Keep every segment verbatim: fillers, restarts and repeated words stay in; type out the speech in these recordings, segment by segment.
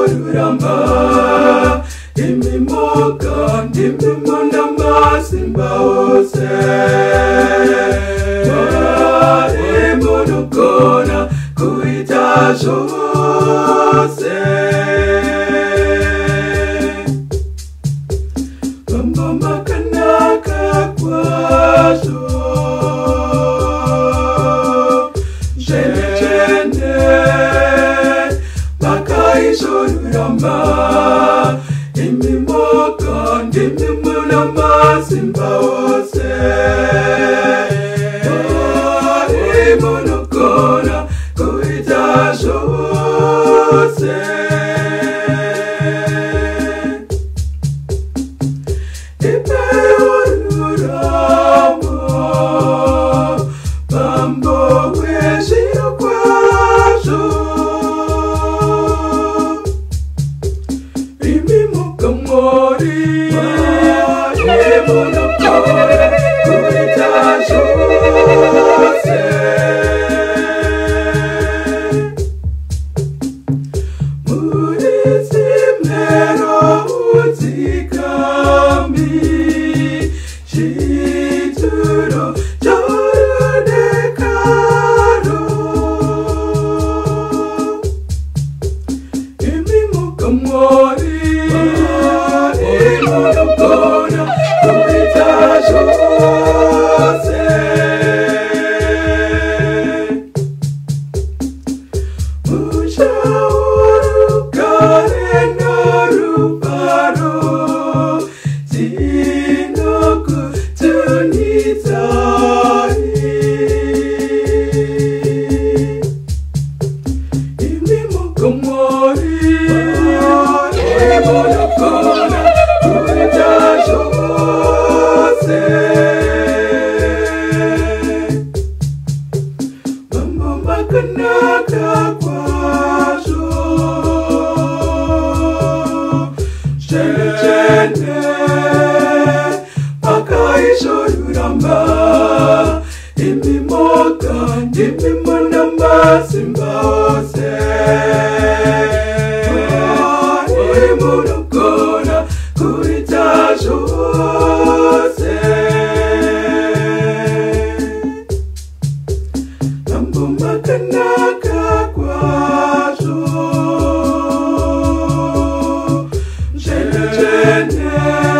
ishoruramba imimoka ndimimona masimba hose wari munukona kuita jose Mama kanaka kwasho Jene jene Makaishoruramba Imimoka ndimimuna masimba hose Wari munukona kuita jose Makaishoruramba imimoka ndimimuna masimba hose wari munukona kuita jose Mama kanaka kwasho Jene jene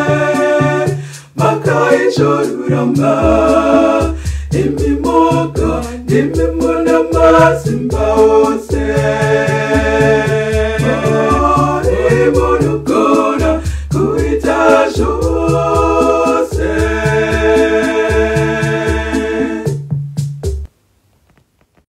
Makaishoruramba imimoka ndimimuna masimba hose